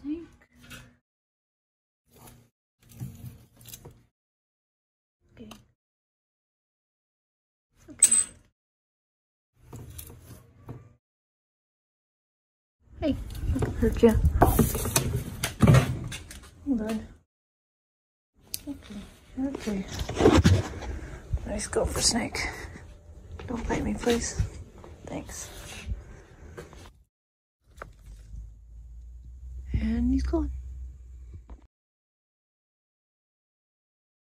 snake. Okay. It's okay. Hey, look, it hurt you. Bud. Okay. Nice gopher snake. Don't bite me, please. Thanks. And he's gone.